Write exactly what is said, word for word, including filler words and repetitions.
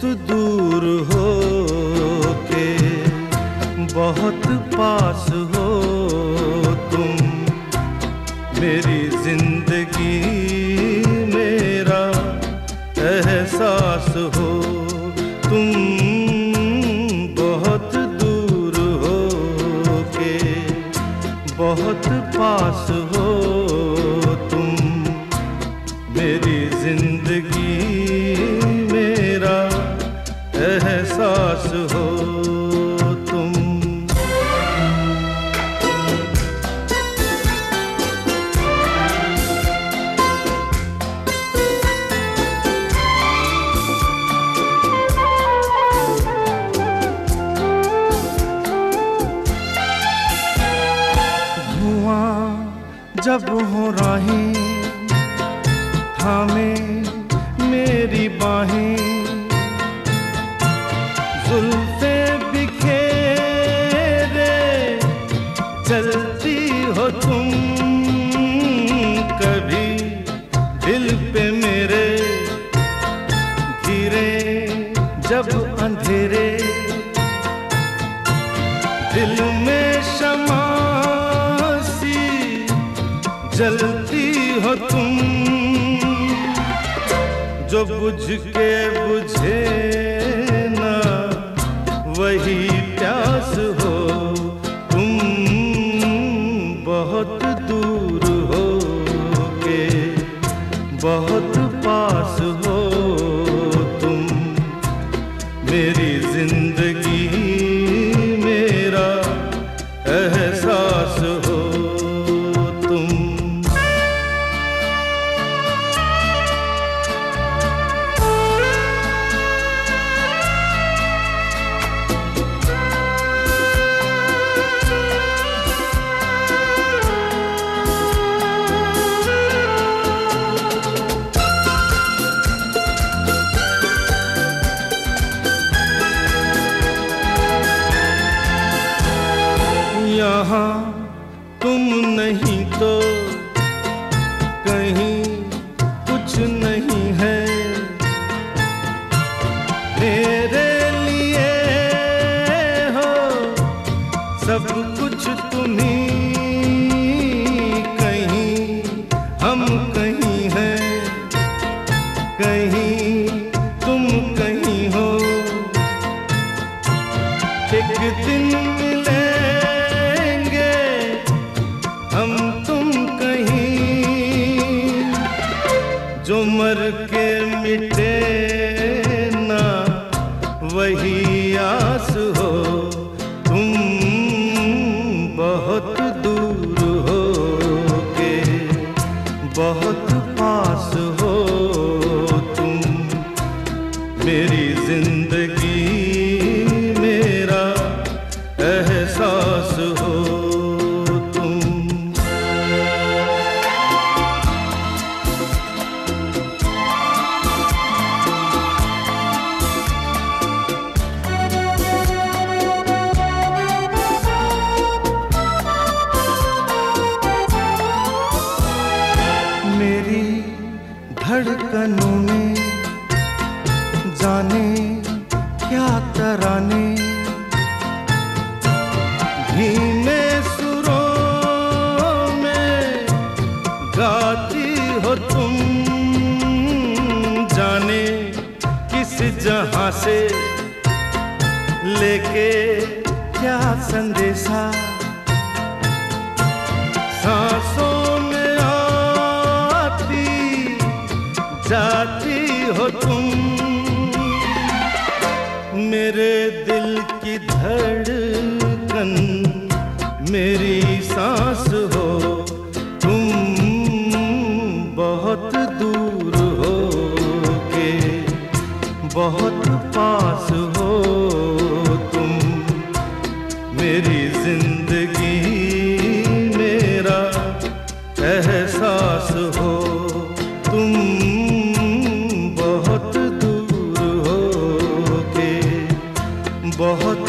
दूर हो के बहुत पास हो तुम, मेरी जिंदगी मेरा एहसास हो तुम, बहुत दूर हो के बहुत पास हो तुम, मेरी जिंदगी मेरा एहसास हो तुम। धुआं जब हो राहें थामे मेरी बाहें, जुल्फे बिखेरे चलती हो तुम, कभी दिल पे मेरे गिरे जब अंधेरे, दिल में शमा सी जलती हो तुम, जो बुझ के बुझे ना वही प्यास हो तुम, बहुत दूर हो के बहुत पास हो तुम, मेरी जिंदगी मेरा एहसास हो तुम। यहाँ तुम नहीं तो कहीं कुछ नहीं है, मेरे लिए हो सब कुछ तुम्ही, कहीं हम कहीं हैं, कहीं तुम कहीं हो, एक दिन मिले हम तुम कहीं, जो मर के मिटे ना वही आस हो तुम, बहुत दूर हो के बहुत पास हो तुम, मेरी जिंदगी मेरा एहसास हो। मेरी धड़कनों में जाने क्या तराने, धीमे सुरों में गाती हो तुम, जाने किस जहां से लेके क्या संदेशा, सांसों में जाती हो तुम, मेरे दिल की धड़कन मेरी सांस हो तुम, बहुत दूर हो के बहुत पास हो तुम, मेरी जिंदगी मेरा एहसास हो तुम, बहुत दूर हो के बहुत